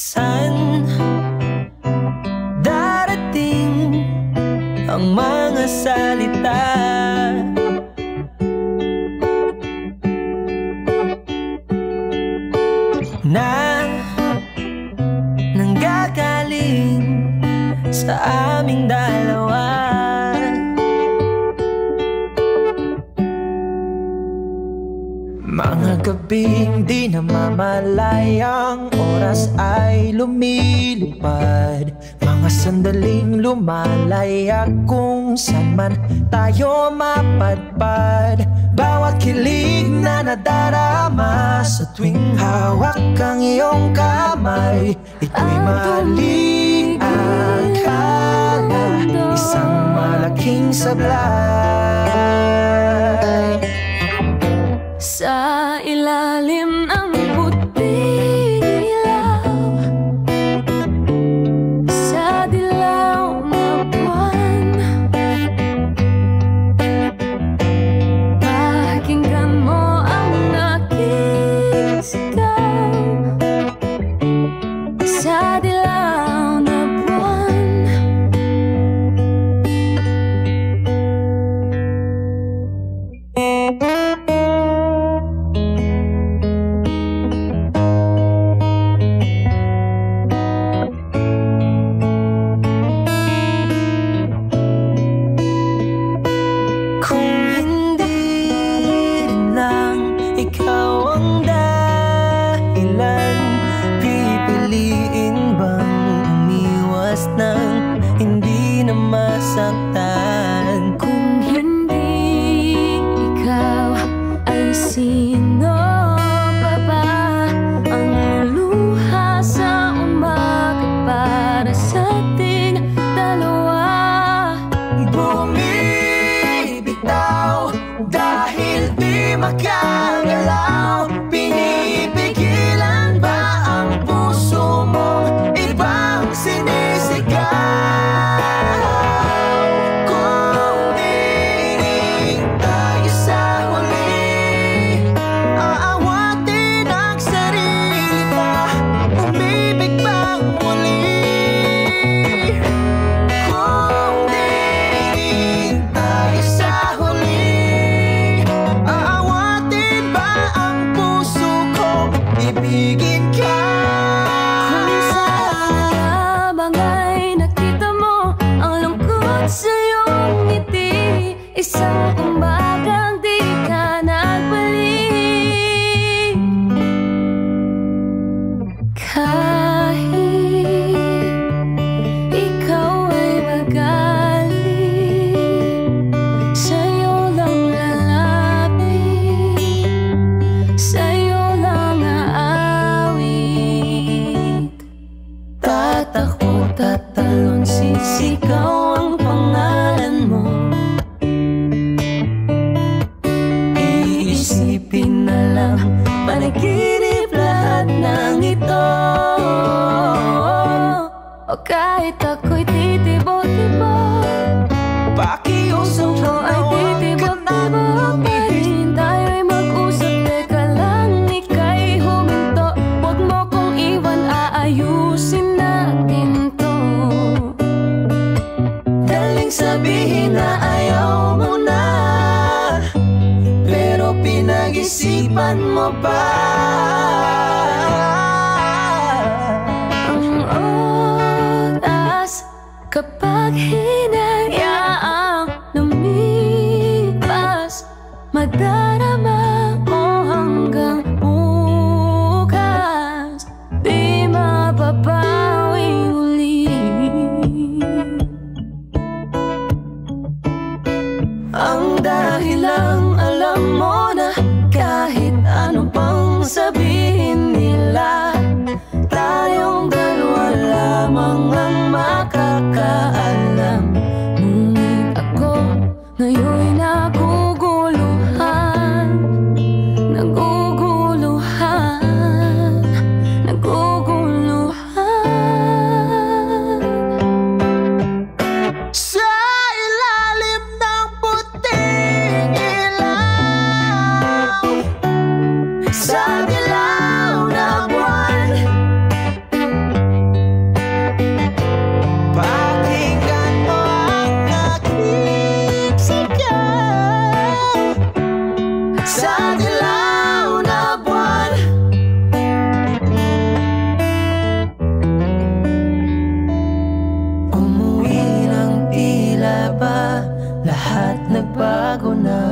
San darating ang mga salita na nanggagaling sa aming dalawa? Mga gabing di namamalayang oras ay lumilipad, mga sandaling lumalaya kung saan man tayo mapadpad. Bawat kilig na nadarama sa tuwing hawak ang iyong kamay, ito'y maling akala, isang malaking sablay. Sa ilalim ng puting ilaw, sa dilaw na buwan, pakinggan mo ang aking sigaw. Sa dilaw na buwan, ikaw ang dahilan, pipiliin bang umiwas ng hindi na masaktan? kung hindi ikaw, ay sino pa ba ang luluha sa umaga para sa ating dalawa? Bumibitaw dahil di makagalaw, pinipigilan ba ang puso mong ibang sinisigaw? Kung dinig tayo sa huli, aawatin ang sarili pa, umibig bang muli? Kung dinig tayo sa huli, aawatin ba ang puso ko, ibigin ka? Kung sa habang ay nakita mo ang lungkot sa iyong ngiti, isang umbagang di ka nagbalik. Kahit ikaw ay magaling, sa'yo lang lalapit, sa'yo lang aawit. Tatakbo, tatalon, sisigaw ang pangalan mo. Iisipin na lang, panaginip lahat ng ito. O kahit ako'y titibok-tibok, Pakiusap ikaw ay titibok-tibok pa rin. Tayo'y mag-usap, teka lang, ika'y huminto. Huwag mo kong iwan, aayusin natin to. daling sabihin na ayaw mo na, pero pinag-isipan mo ba? Ang oras kapag hinayaang lumipas, madarama mo hanggang bukas, di mababawing uli. Ang dahilang alam mo na kahit ano pang sabihin, dilaw na buwan. Umuwi ng tila ba lahat nagbago na.